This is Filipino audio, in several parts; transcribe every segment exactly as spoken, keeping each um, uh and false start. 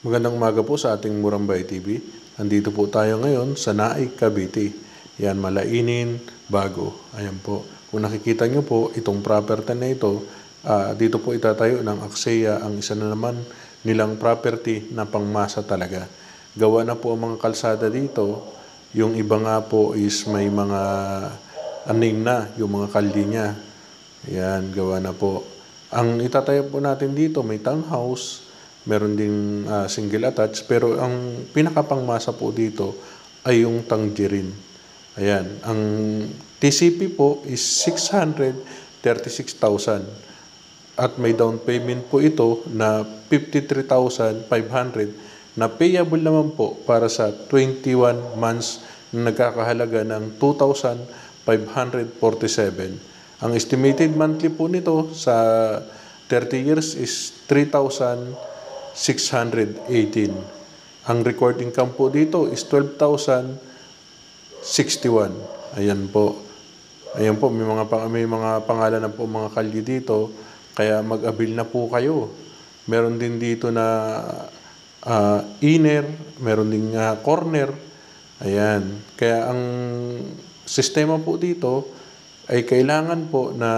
Magandang umaga po sa ating Murambay T V. Andito po tayo ngayon sa Naik, Cavite. Yan, malainin, bago. Ayan po. Kung nakikita nyo po, itong property na ito, uh, dito po itatayo ng Axea, ang isa na naman nilang property na pangmasa talaga. Gawa na po ang mga kalsada dito. Yung iba nga po is may mga aning na, yung mga kalye niya. Ayan, gawa na po. Ang itatayo po natin dito, may townhouse, meron ding uh, single attached, pero ang pinakapangmasa po dito ay yung tangerine. Ayan, ang T C P po is six hundred thirty-six thousand at may down payment po ito na fifty-three thousand five hundred na payable naman po para sa twenty-one months na nagkakahalaga ng two thousand five hundred forty-seven. Ang estimated monthly po nito sa thirty years is three thousand six hundred eighteen. Ang record income po dito is twelve thousand sixty-one. Ayan po. Ayan po, may mga, may mga pangalan na po mga kalye dito. Kaya mag-avail na po kayo. Meron din dito na uh, inner, meron din uh, corner. Ayan. Kaya ang sistema po dito ay kailangan po na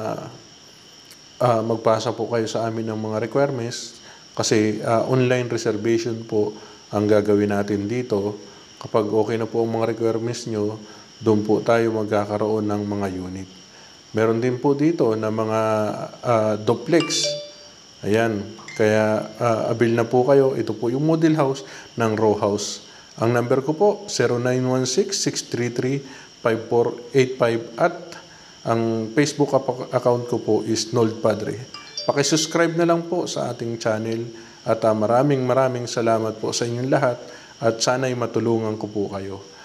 uh, magpasa po kayo sa amin ng mga requirements. Kasi uh, online reservation po ang gagawin natin dito. Kapag okay na po ang mga requirements nyo, doon po tayo magkakaroon ng mga unit. Meron din po dito na mga uh, duplex. Ayan. Kaya uh, avail na po kayo. Ito po yung model house ng row house. Ang number ko po, zero nine one six, six three three, five four eight five at ang Facebook account ko po is Nold Padre. Paki-subscribe na lang po sa ating channel at uh, maraming maraming salamat po sa inyong lahat at sana'y matulungan ko po kayo.